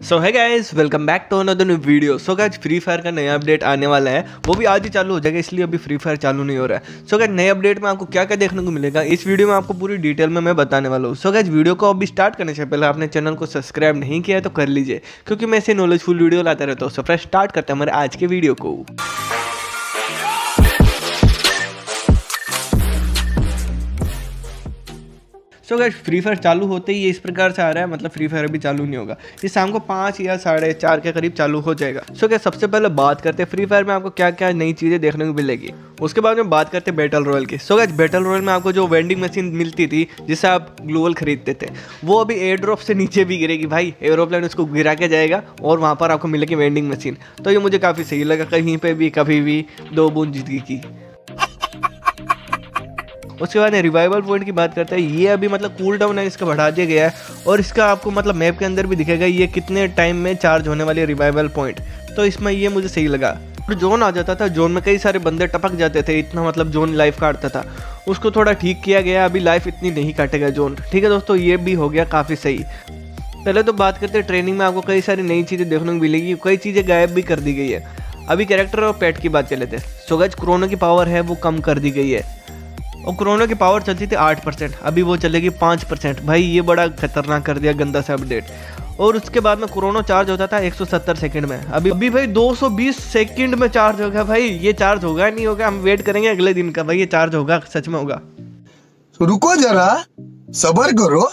सो है guys, welcome back to another new video. So guys, free fire का नया update आने वाला है, वो भी आज ही चालू हो जाएगा, इसलिए अभी फ्री फायर चालू नहीं हो रहा है। सो गाइस, नए अपडेट में आपको क्या क्या देखने को मिलेगा इस वीडियो में आपको पूरी डिटेल में मैं बताने वाला हूँ। सो गाइस, वीडियो को अभी स्टार्ट करने से पहले आपने चैनल को सब्सक्राइब नहीं किया है तो कर लीजिए, क्योंकि मैं ऐसे नॉलेजफुल वीडियो लाता रहता हूँ। सो फ्रेंड्स, स्टार्ट करते हैं हमारे आज के वीडियो को। सो गाइस, फ्री फायर चालू होते ही ये इस प्रकार से आ रहा है, मतलब फ्री फायर अभी चालू नहीं होगा, ये शाम को 5 या 4:30 के करीब चालू हो जाएगा। सो गाइस, सबसे पहले बात करते हैं फ्री फायर में आपको क्या क्या नई चीज़ें देखने को मिलेगी। उसके बाद में बात करते हैं बैटल रॉयल की। सो गाइस, बैटल रॉयल में आपको जो वेंडिंग मशीन मिलती थी जिससे आप ग्लोवल खरीदते थे, वो अभी एयर ड्रॉप से नीचे भी गिरेगी भाई। एरोप्लेन उसको गिरा के जाएगा और वहाँ पर आपको मिलेगी वेंडिंग मशीन। तो ये मुझे काफ़ी सही लगा, कहीं पर भी कभी भी 2 बूंद जिंदगी की। उसके बाद रिवाइवल पॉइंट की बात करते हैं, ये अभी मतलब कूल डाउन है, इसका बढ़ा दिया गया है और इसका आपको मतलब मैप के अंदर भी दिखेगा ये कितने टाइम में चार्ज होने वाली रिवाइवल पॉइंट। तो इसमें ये मुझे सही लगा। और जोन आ जाता था, जोन में कई सारे बंदे टपक जाते थे, इतना मतलब जोन लाइफ काटता था, उसको थोड़ा ठीक किया गया, अभी लाइफ इतनी नहीं काटेगा जोन। ठीक है दोस्तों, ये भी हो गया काफ़ी सही। पहले तो बात करते हैं ट्रेनिंग में आपको कई सारी नई चीज़ें देखने को मिलेगी, कई चीज़ें गायब भी कर दी गई है। अभी कैरेक्टर और पेट की बात कर लेते हैं। सो गाइस, क्रोनो की पावर है वो कम कर दी गई है, और क्रोनो की पावर चलती थी 8%, अभी वो चलेगी 5%। भाई ये बड़ा खतरनाक कर दिया गंदा सा अपडेट। और उसके बाद में क्रोनो चार्ज होता था 170 सेकंड में, अभी भाई 220 सेकंड में चार्ज होगा। भाई ये चार्ज होगा नहीं होगा, हम वेट करेंगे अगले दिन का। भाई ये चार्ज होगा, सच में होगा। रुको जरा, सब्र करो।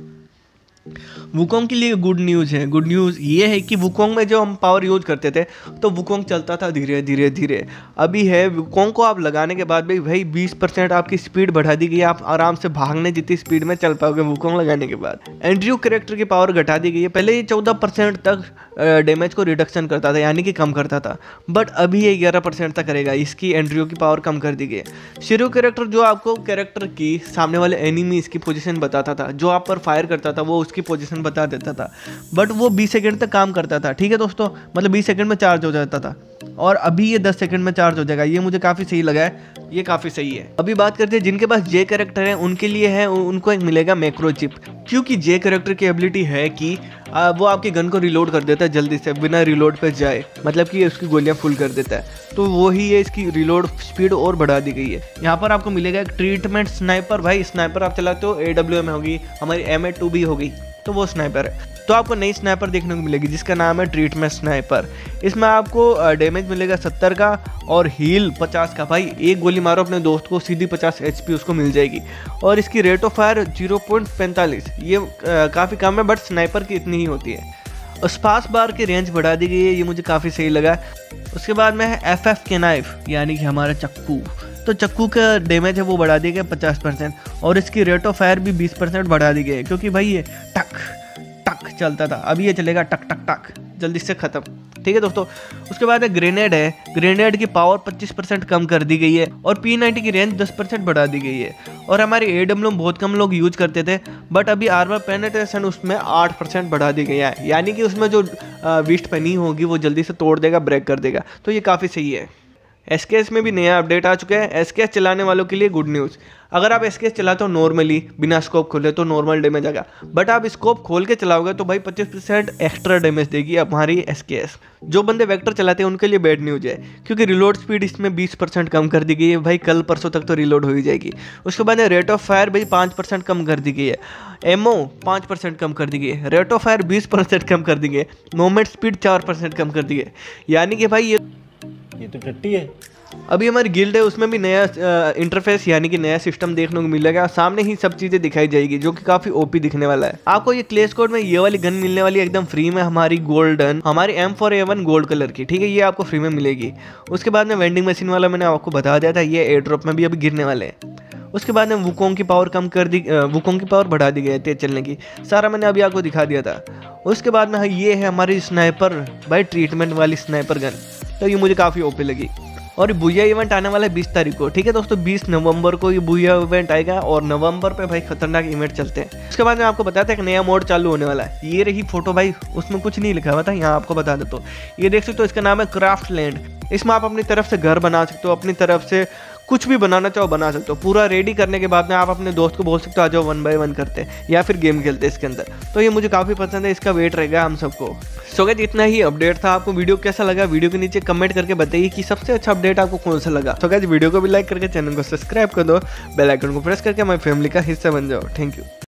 वुकोंग के लिए गुड न्यूज़ है। गुड न्यूज़ ये है कि वुकोंग में जो हम पावर यूज करते थे तो वुकोंग चलता था धीरे धीरे धीरे। अभी है वुकोंग को आप लगाने के बाद भी भाई 20% आपकी स्पीड बढ़ा दी गई है, आप आराम से भागने जितनी स्पीड में चल पाओगे वुकोंग लगाने के बाद। एंड्रयू कैरेक्टर की पावर घटा दी गई है, पहले ये 14% तक डैमेज को रिडक्शन करता था, यानी कि कम करता था, बट अभी ये 11% तक करेगा। इसकी एंड्रयू की पावर कम कर दी गई है। शिरू कैरेक्टर जो आपको कैरेक्टर की सामने वाले एनिमीज की पोजीशन बताता था, जो आप पर फायर करता था वो उसकी पोजीशन बता देता था, बट वो 20 सेकंड तक काम करता था। ठीक है दोस्तों, मतलब 20 सेकंड में चार्ज हो जाता था, और अभी ये 10 सेकंड में चार्ज हो जाएगा। ये मुझे काफ़ी सही लगा है, ये काफ़ी सही है। अभी बात करते हैं जिनके पास जे कैरेक्टर है, उनके लिए है, उनको एक मिलेगा मैक्रो चिप, क्योंकि जे कैरेक्टर की एबिलिटी है कि वो आपकी गन को रिलोड कर देता है जल्दी से, बिना रिलोड पे जाए, मतलब कि उसकी गोलियां फुल कर देता है। तो वही है, इसकी रिलोड स्पीड और बढ़ा दी गई है। यहाँ पर आपको मिलेगा एक ट्रीटमेंट स्नाइपर। भाई स्नाइपर आप चलाते हो, AWM होगी, हमारी M82 भी होगी, तो वो स्नाइपर है। तो आपको नई स्नाइपर देखने को मिलेगी जिसका नाम है ट्रीटमेंट स्नाइपर। इसमें आपको डैमेज मिलेगा 70 का और हील 50 का। भाई एक गोली मारो अपने दोस्त को, सीधी 50 HP उसको मिल जाएगी। और इसकी रेट ऑफ फायर 0.45, ये काफ़ी कम है, बट स्नाइपर की इतनी ही होती है। और स्पास बार की रेंज बढ़ा दी गई है, ये मुझे काफ़ी सही लगा। उसके बाद में है FF के नाइफ, यानी कि हमारा चक्कू। तो चक्कू का डैमेज है वो बढ़ा दिया गया 50%, और इसकी रेट ऑफ फायर भी 20% बढ़ा दी गई है, क्योंकि भाई ये टक टक चलता था, अभी ये चलेगा टक टक टक, जल्दी से ख़त्म। ठीक है दोस्तों, उसके बाद ग्रेनेड है। ग्रेनेड की पावर 25% कम कर दी गई है, और P90 की रेंज 10% बढ़ा दी गई है। और हमारे AWM बहुत कम लोग यूज करते थे, बट अभी आर्मर पेनिट्रेशन उसमें 8% बढ़ा दी गई है, यानी कि उसमें जो विस्ट पनी होगी वो जल्दी से तोड़ देगा, ब्रेक कर देगा। तो ये काफ़ी सही है। SKS में भी नया अपडेट आ चुका है। SKS चलाने वालों के लिए गुड न्यूज़। अगर आप SKS चलाते हो नॉर्मली बिना स्कोप खोले तो नॉर्मल डैमेज आएगा, बट आप स्कोप खोल के चलाओगे तो भाई 25% एक्स्ट्रा डैमेज देगी हमारी SKS। जो बंदे वेक्टर चलाते हैं उनके लिए बैड न्यूज़ है, क्योंकि रिलोड स्पीड इसमें 20% कम कर दी गई है। भाई कल परसों तक तो रिलोड हो ही जाएगी। उसके बाद रेट ऑफ फायर भाई 5% कम कर दी गई है। एमओ 5% कम कर दी गई है। रेट ऑफ फायर 20% कम कर दी गई है। मूवमेंट स्पीड 4% कम कर दी है, यानी कि भाई ये तो टट्टी है। अभी हमारी गिल्ड है, उसमें भी नया इंटरफेस यानी कि नया सिस्टम देखने को मिलेगा। सामने ही सब चीज़ें दिखाई जाएगी, जो कि काफ़ी OP दिखने वाला है। आपको ये क्लेश कोड में ये वाली गन मिलने वाली है एकदम फ्री में, हमारी गोल्डन, हमारी M4A1 गोल्ड कलर की। ठीक है, ये आपको फ्री में मिलेगी। उसके बाद में वेंडिंग मशीन वाला मैंने आपको बता दिया था, ये एयर ड्रॉप में भी अभी गिरने वाले हैं। उसके बाद में वुकोंग की पावर कम कर दी, वुकोंग की पावर बढ़ा दी गई है तेज चलने की, सारा मैंने अभी आपको दिखा दिया था। उसके बाद में ये है हमारी स्नाइपर, भाई ट्रीटमेंट वाली स्नाइपर गन, तो ये मुझे काफ़ी OP लगी। और ये बुया इवेंट आने वाला है 20 तारीख को। ठीक है दोस्तों, 20 नवंबर को ये बुया इवेंट आएगा, और नवंबर पे भाई खतरनाक इवेंट चलते हैं। उसके बाद में आपको बताते हैं एक नया मोड चालू होने वाला है। ये रही फोटो भाई, उसमें कुछ नहीं लिखा हुआ था, यहाँ आपको बता देता हूँ। ये देख सकते हो, इसका नाम है क्राफ्ट लैंड। इसमें आप अपनी तरफ से घर बना सकते हो, अपनी तरफ से कुछ भी बनाना चाहो बना सकते हो। पूरा रेडी करने के बाद में आप अपने दोस्त को बोल सकते हो आ जाओ 1 by 1 करते हैं या फिर गेम खेलते हैं इसके अंदर। तो ये मुझे काफ़ी पसंद है, इसका वेट रहेगा हम सबको। सो गाइस इतना ही अपडेट था। आपको वीडियो कैसा लगा वीडियो के नीचे कमेंट करके बताइए कि सबसे अच्छा अपडेट आपको कौन सा लगा। तो गाइस वीडियो को भी लाइक करके चैनल को सब्सक्राइब कर दो, बेल आइकन को प्रेस करके हमारी फैमिली का हिस्सा बन जाओ। Thank you.